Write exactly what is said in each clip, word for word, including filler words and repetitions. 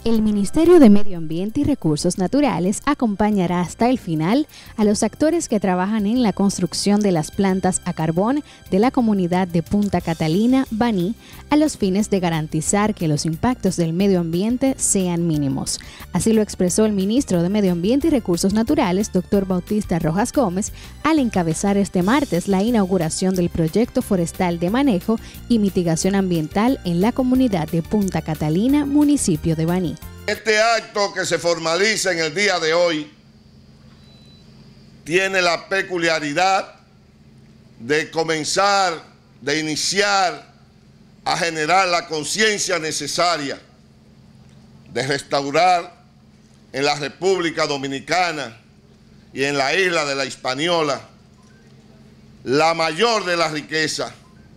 El Ministerio de Medio Ambiente y Recursos Naturales acompañará hasta el final a los actores que trabajan en la construcción de las plantas a carbón de la comunidad de Punta Catalina, Baní, a los fines de garantizar que los impactos del medio ambiente sean mínimos. Así lo expresó el ministro de Medio Ambiente y Recursos Naturales, doctor Bautista Rojas Gómez, al encabezar este martes la inauguración del proyecto forestal de manejo y mitigación ambiental en la comunidad de Punta Catalina, municipio de Baní. Este acto que se formaliza en el día de hoy tiene la peculiaridad de comenzar, de iniciar a generar la conciencia necesaria de restaurar en la República Dominicana y en la isla de la Hispaniola la mayor de las riquezas,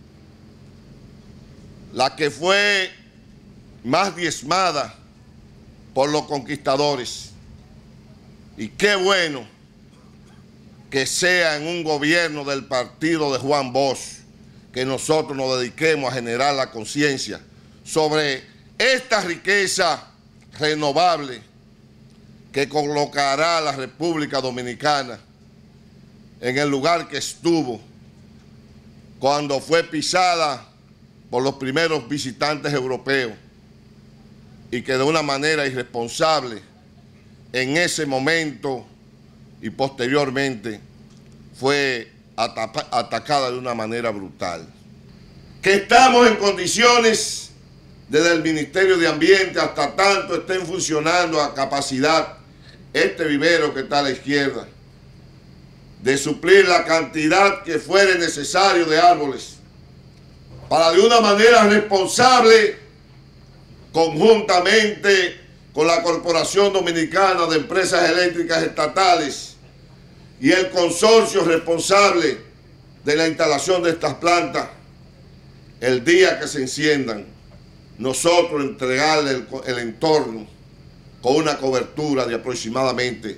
la que fue más diezmada por los conquistadores. Y qué bueno que sea en un gobierno del partido de Juan Bosch que nosotros nos dediquemos a generar la conciencia sobre esta riqueza renovable que colocará a la República Dominicana en el lugar que estuvo cuando fue pisada por los primeros visitantes europeos y que de una manera irresponsable en ese momento y posteriormente fue atacada de una manera brutal. Que estamos en condiciones desde el Ministerio de Ambiente, hasta tanto estén funcionando a capacidad este vivero que está a la izquierda, de suplir la cantidad que fuere necesario de árboles para de una manera responsable, conjuntamente con la Corporación Dominicana de Empresas Eléctricas Estatales y el consorcio responsable de la instalación de estas plantas, el día que se enciendan, nosotros entregarle el, el entorno con una cobertura de aproximadamente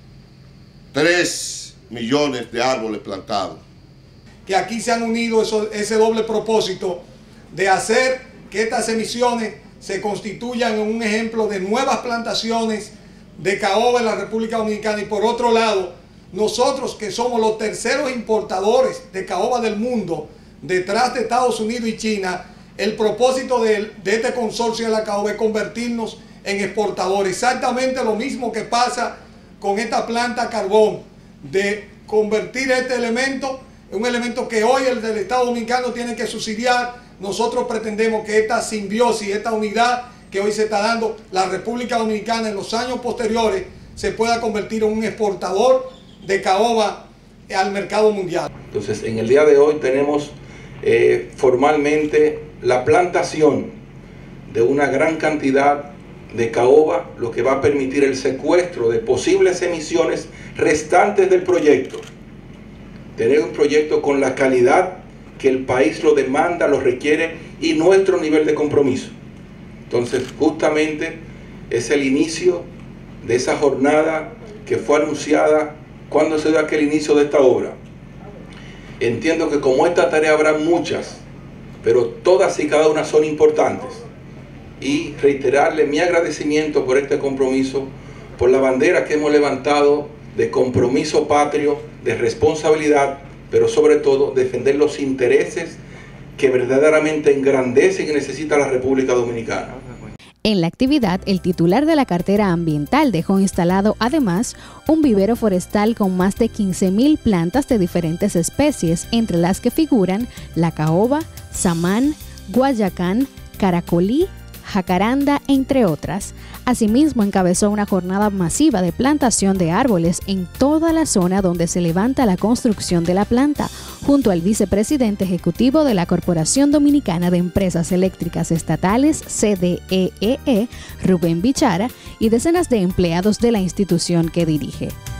tres millones de árboles plantados. Que aquí se han unido eso, ese doble propósito de hacer que estas emisiones se constituyan en un ejemplo de nuevas plantaciones de caoba en la República Dominicana, y por otro lado, nosotros que somos los terceros importadores de caoba del mundo, detrás de Estados Unidos y China, el propósito de, de este consorcio de la caoba es convertirnos en exportadores. Exactamente lo mismo que pasa con esta planta carbón, de convertir este elemento en un elemento que hoy el del Estado Dominicano tiene que subsidiar. Nosotros pretendemos que esta simbiosis, esta unidad que hoy se está dando, la República Dominicana en los años posteriores se pueda convertir en un exportador de caoba al mercado mundial. Entonces, en el día de hoy tenemos eh, formalmente la plantación de una gran cantidad de caoba, lo que va a permitir el secuestro de posibles emisiones restantes del proyecto. Tener un proyecto con la calidad que el país lo demanda, lo requiere, y nuestro nivel de compromiso. Entonces, justamente es el inicio de esa jornada que fue anunciada cuando se dio aquel inicio de esta obra. Entiendo que como esta tarea habrá muchas, pero todas y cada una son importantes. Y reiterarle mi agradecimiento por este compromiso, por la bandera que hemos levantado de compromiso patrio, de responsabilidad, pero sobre todo defender los intereses que verdaderamente engrandecen y necesita la República Dominicana. En la actividad, el titular de la cartera ambiental dejó instalado además un vivero forestal con más de quince mil plantas de diferentes especies, entre las que figuran la caoba, samán, guayacán, caracolí, jacaranda, entre otras. Asimismo, encabezó una jornada masiva de plantación de árboles en toda la zona donde se levanta la construcción de la planta, junto al vicepresidente ejecutivo de la Corporación Dominicana de Empresas Eléctricas Estatales, C D E E E, Rubén Bichara, y decenas de empleados de la institución que dirige.